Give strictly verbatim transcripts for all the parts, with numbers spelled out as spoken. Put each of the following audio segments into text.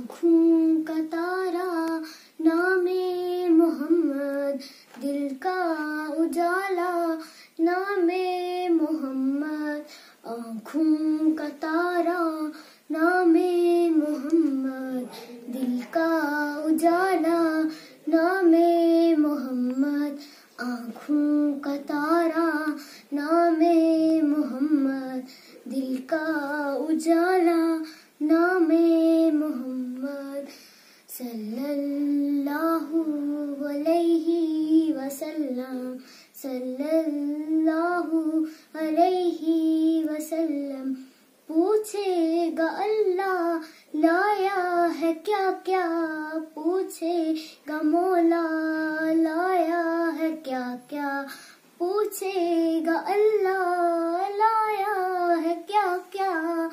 آنکھوں کا تارا نام محمد، دل کا اجالا نام محمد، آنکھوں کا تارا نام محمد، دل کا اجالا نام محمد، آنکھوں کا تارا نام محمد، دل کا اجالا نام محمد، صلی اللہ علیہ وسلم، صلی اللہ علیہ وسلم، پوچھے گا اللہ لایا ہے کیا کیا، پوچھے گا مولا لایا ہے کیا کیا، پوچھے گا اللہ لایا ہے کیا کیا،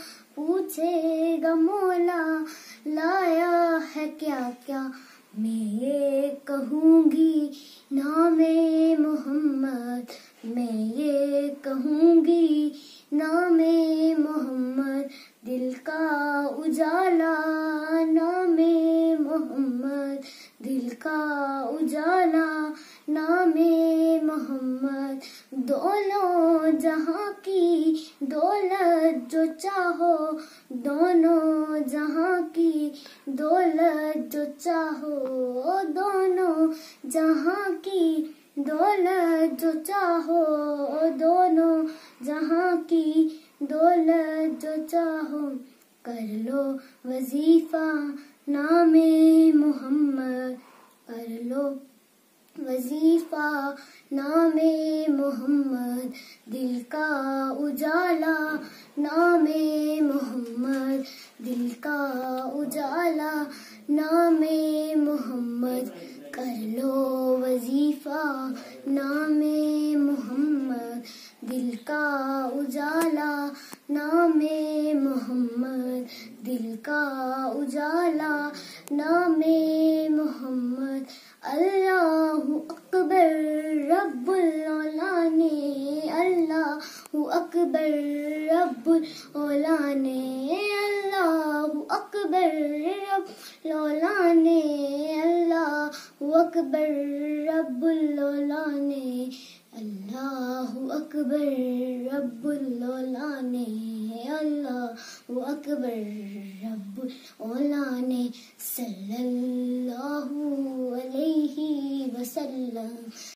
پوچھے گا مولا لایا ہے کیا کیا، میں یہ کہوں گی نام محمد، میں یہ کہوں گی نام محمد، دل کا اجالا نام محمد، دل کا اجالا نام محمد، دونوں جہاں کی دولت جو چاہو، دونوں جہاں کی دولت جو چاہو، دونوں جہاں کی دولت جو چاہو، دونوں جہاں کی دولت جو چاہو، کر لو وظیفہ نام محمد، کر لو وظیفہ نام محمد، دل کا اجالا نام محمد، دل کا اجالا نام محمد، کر لو وظیفہ نام محمد، دل کا اجالا نام محمد، دل کا اجالا نام محمد، اللہ اکبر رب العلا نے، اللہ اکبر رب العلا نے، اللہ اکبر رب العلا نے، اللہ اکبر رب العلا نے، اللہ اکبر رب العلا نے، اللہ اکبر رب العلا نے، صلی اللہ علیہ وسلم۔